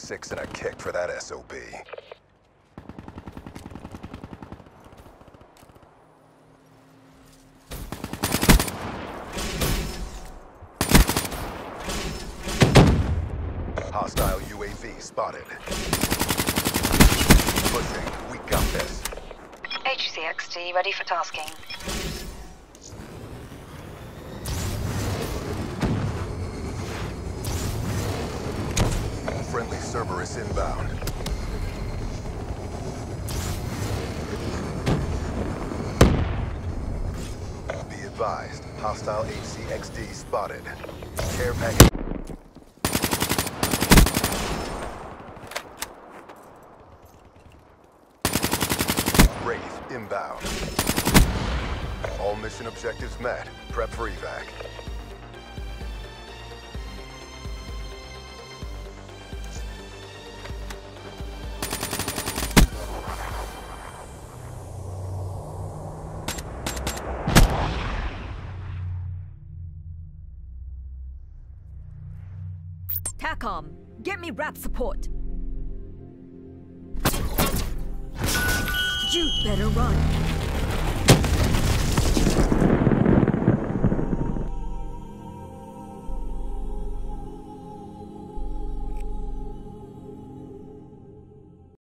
6 and a kick for that SOB. Hostile UAV spotted. Pushing. We got this. HCXD ready for tasking. Friendly Cerberus inbound. Be advised, hostile HCXD spotted. Care package. Wraith inbound. All mission objectives met. Prep for evac. TACOM, get me RAP support. You'd better run.